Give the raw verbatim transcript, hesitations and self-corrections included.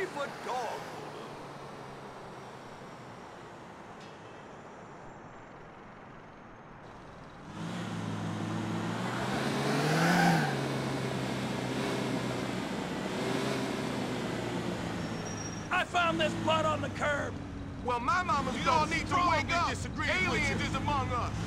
for dog. I found this blood on the curb. Well, my mama's You done don't need to strong wake and up. disagree with Aliens you. is among us.